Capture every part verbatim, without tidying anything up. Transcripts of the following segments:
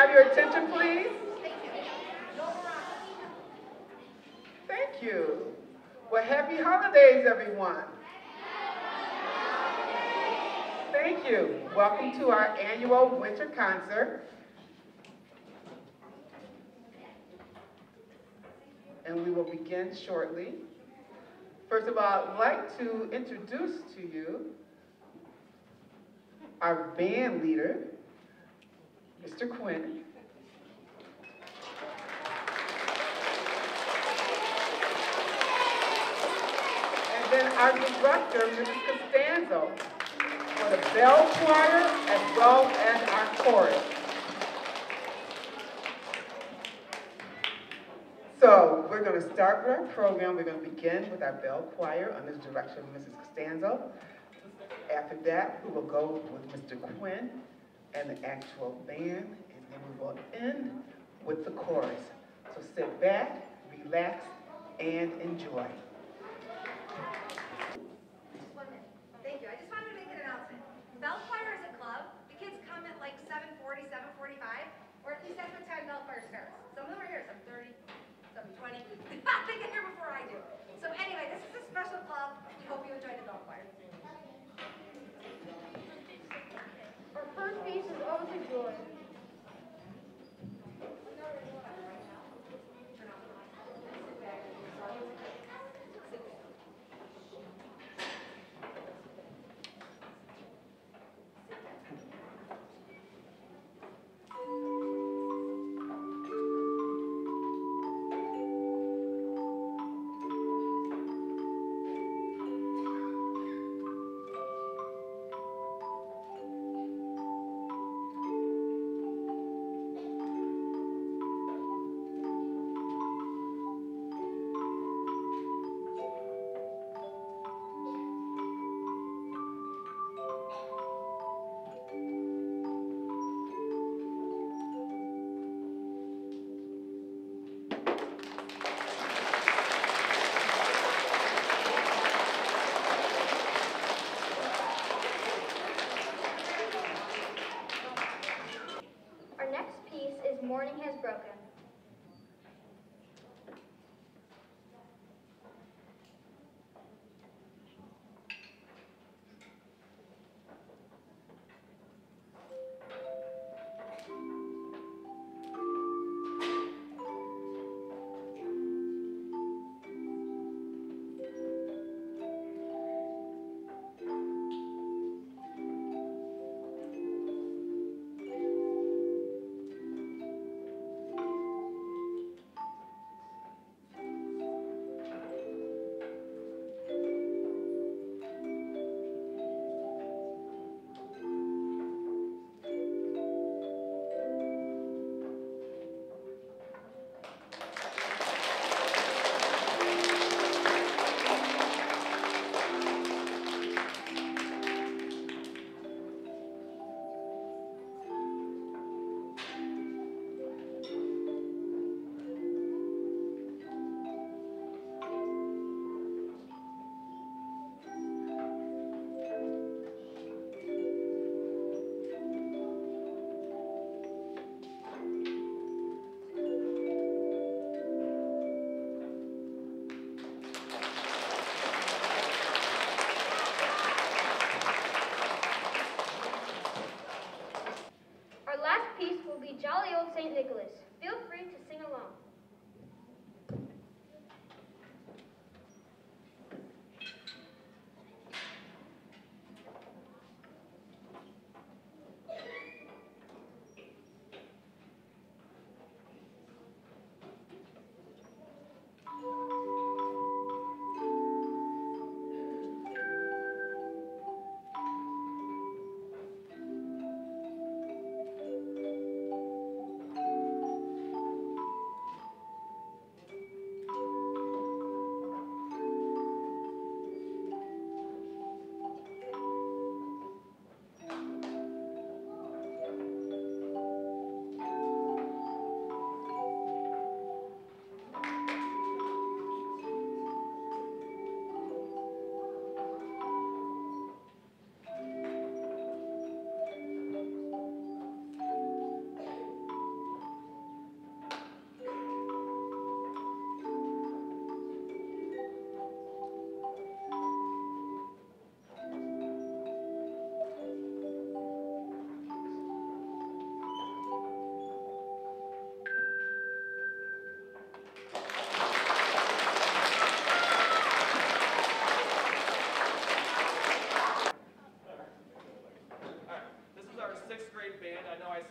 have your attention, please? Thank you. Well, happy holidays, everyone. Thank you. Welcome to our annual winter concert. And we will begin shortly. First of all, I'd like to introduce to you our band leader, Mister Quinn. And then our director, Missus Costanzo, for the bell choir as well as our chorus. So we're going to start with our program. We're going to begin with our bell choir under the direction of Missus Costanzo. After that, we will go with Mister Quinn and the actual band, and then we will end with the chorus. So sit back, relax, and enjoy. Thank you. I just wanted to make an announcement. Bell choir is a club. The kids come at like seven forty, seven forty-five, or at least that's what time bell choir starts. Some of them are here, some thirty, some twenty. They get here before I do. So anyway, this is a special club. We hope you enjoy the bell choir. Our first piece is Ode to Joy.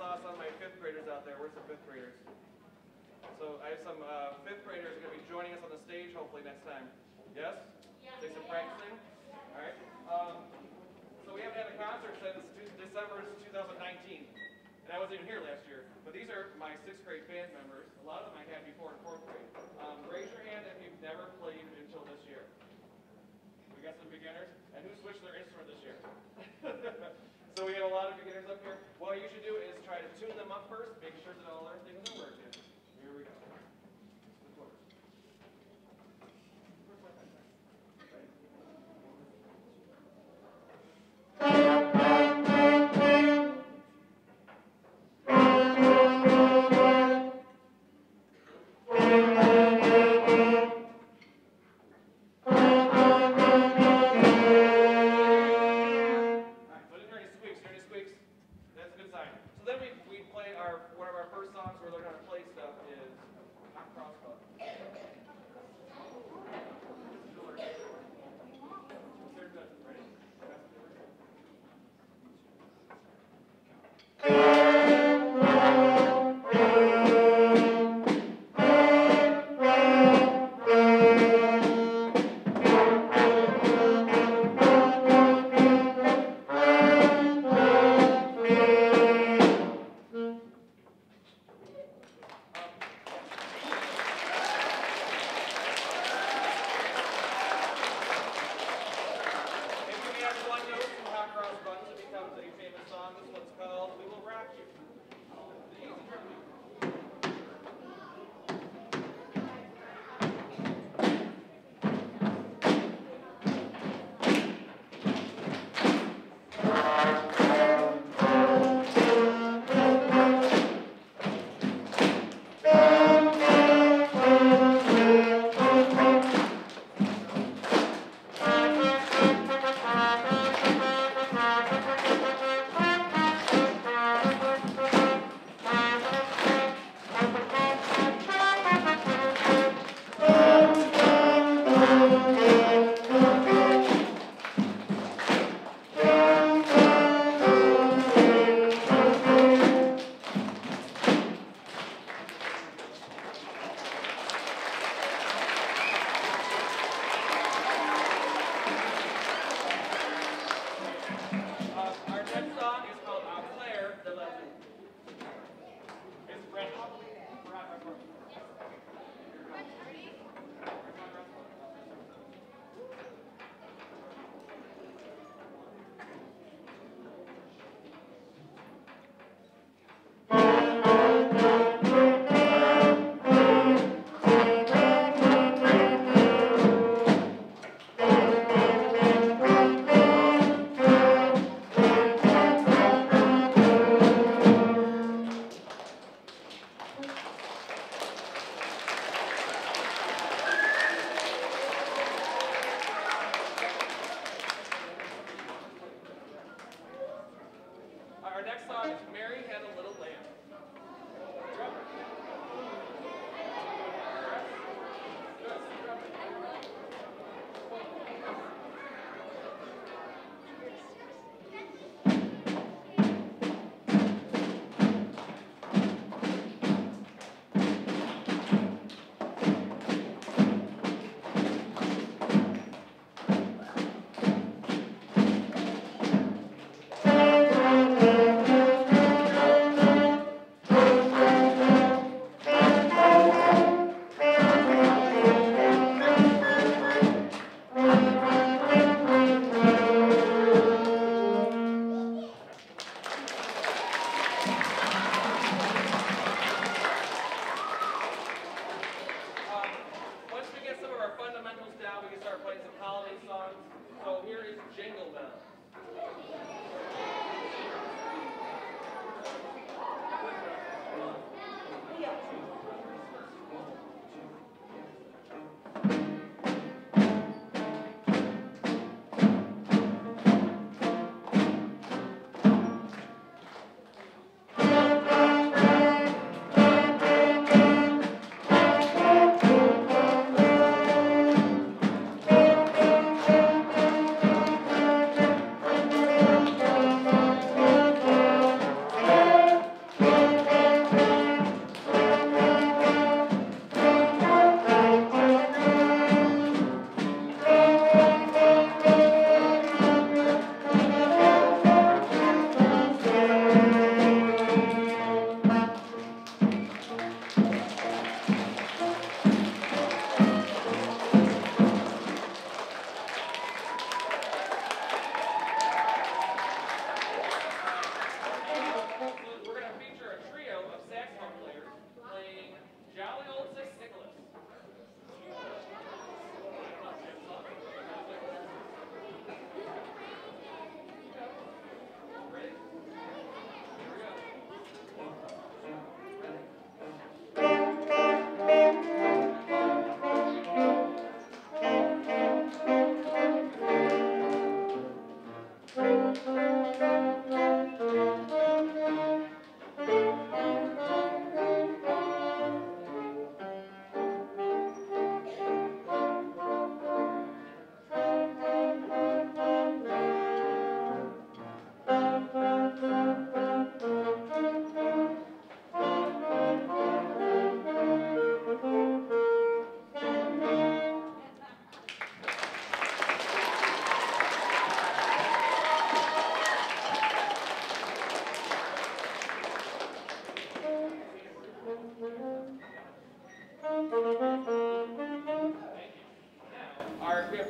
saw some of my fifth graders out there. Where's the fifth graders? So I have some uh, fifth graders going to be joining us on the stage hopefully next time. Yes? Yeah. Take some practicing? All right. Um, so we haven't had a concert since December two thousand nineteen. And I wasn't even here last year. But these are my sixth grade band members. A lot of them I had before in fourth grade. Um, raise your hand if you've never played until this year. We got some beginners. And who switched their instrument this year? So we have a lot of beginners up here. What you should do is try to tune them up first, make sure that all our things are working. Here we go.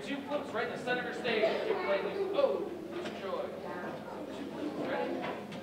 two flips right in the center of your stage. Keep playing these. Oh, joy. Two flips, ready?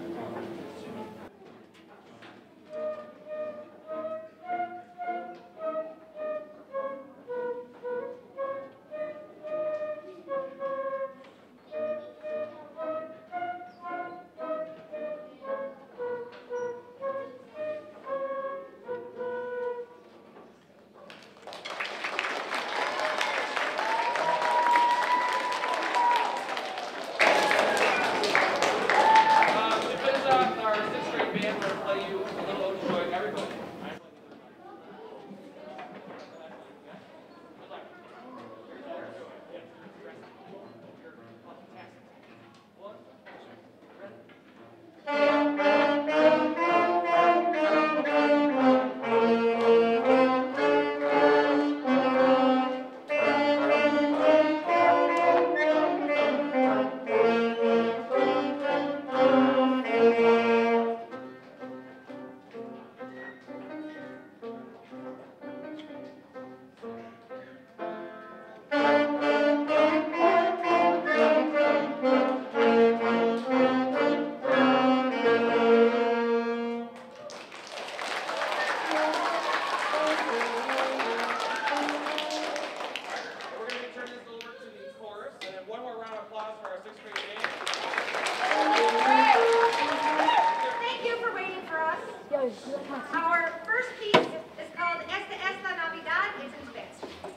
Our first piece is called Esta es la Navidad. It's in Spanish.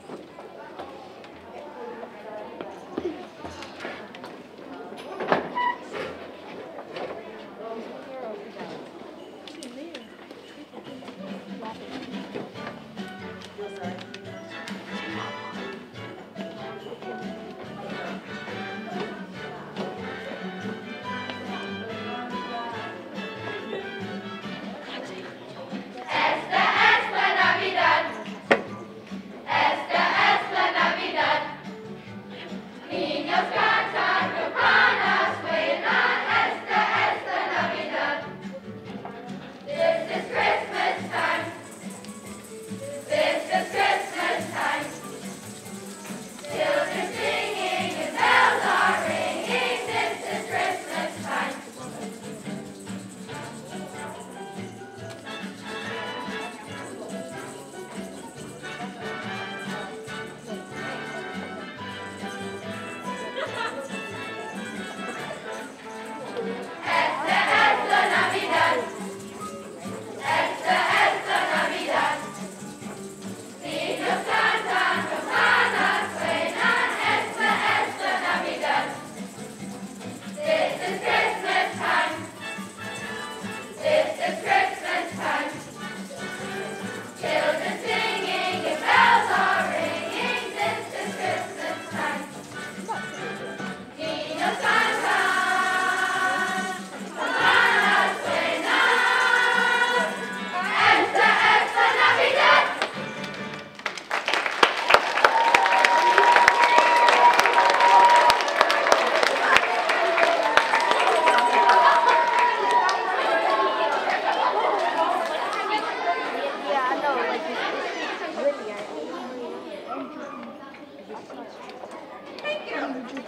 Thank you.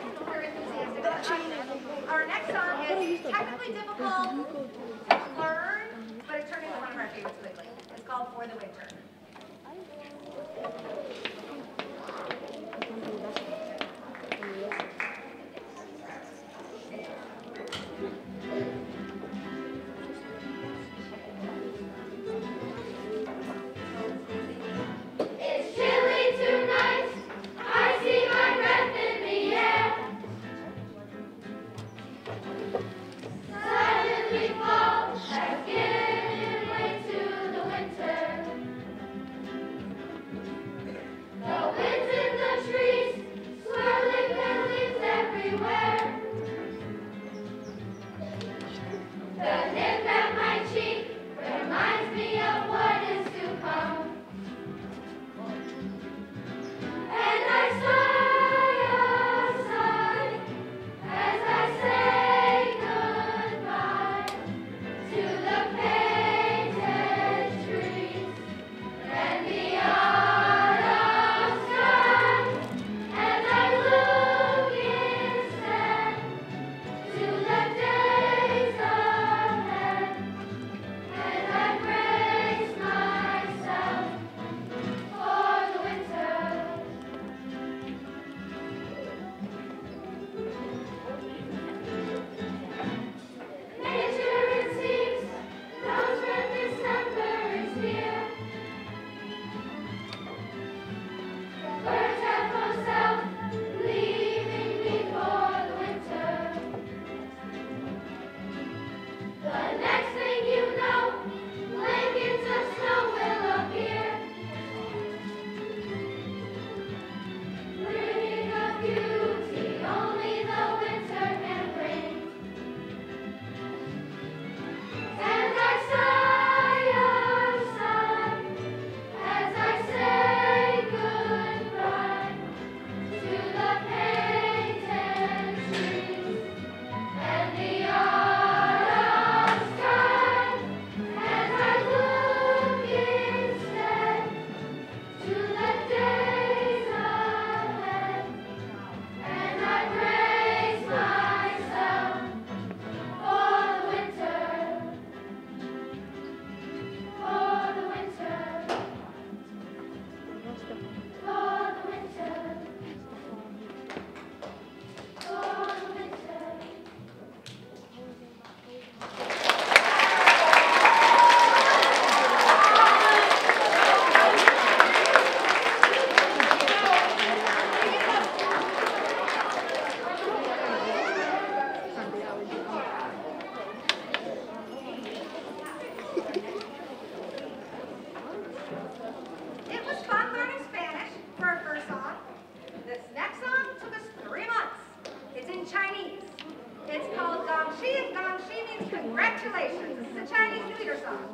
Our next song is technically difficult to learn, but it turned into one of our favorites lately. It's called For the Winter. The winds in the Chinese. It's called Gongxi, and Gongxi means congratulations. This is a Chinese New Year song.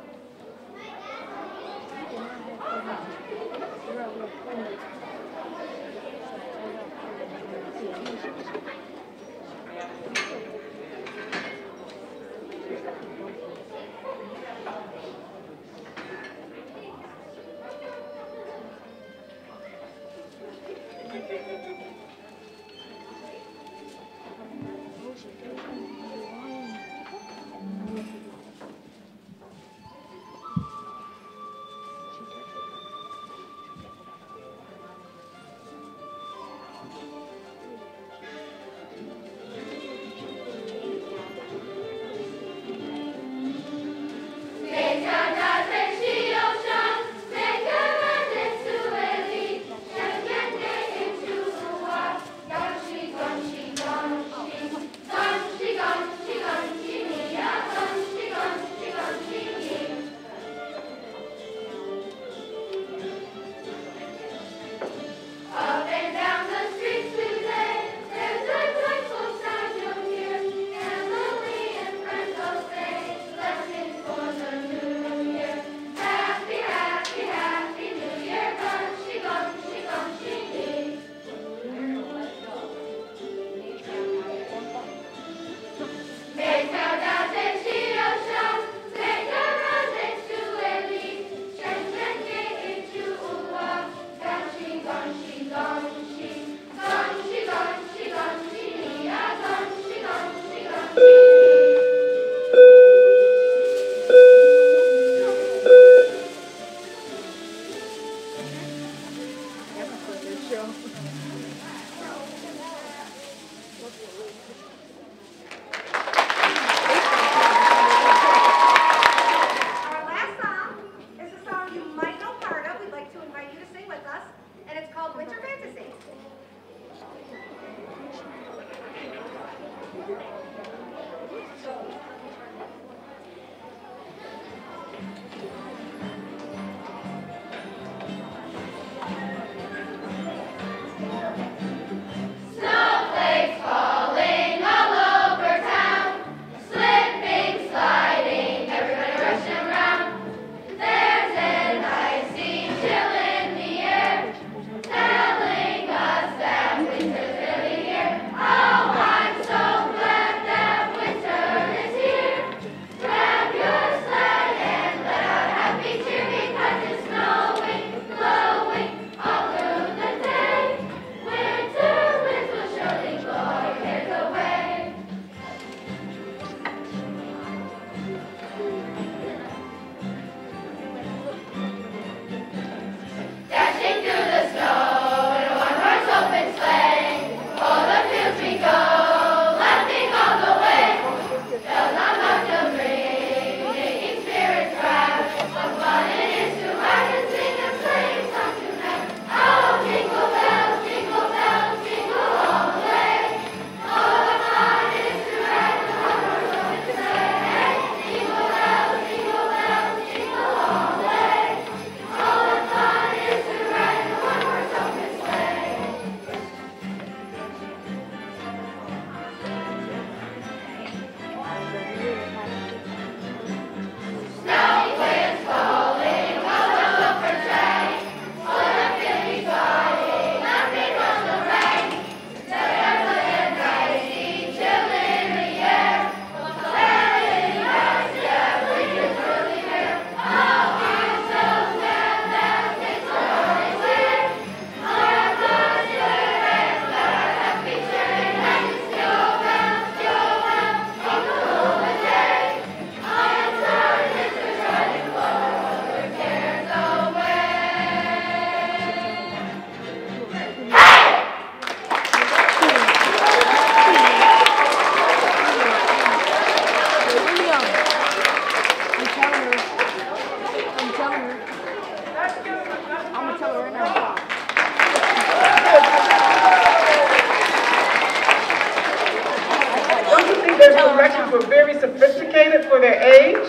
directions were very sophisticated for their age.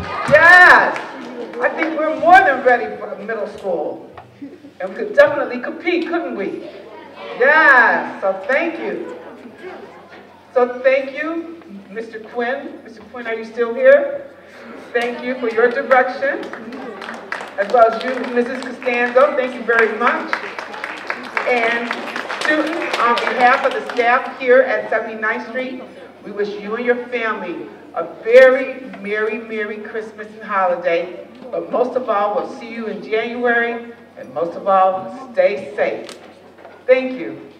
Yes, I think we're more than ready for the middle school. And we could definitely compete, couldn't we? Yes, so thank you. So thank you, Mister Quinn. Mister Quinn, are you still here? Thank you for your direction, as well as you, Missus Costanzo. Thank you very much. And students, on behalf of the staff here at seventy-ninth Street, we wish you and your family a very Merry, Merry Christmas and holiday. But most of all, we'll see you in January, and most of all, stay safe. Thank you.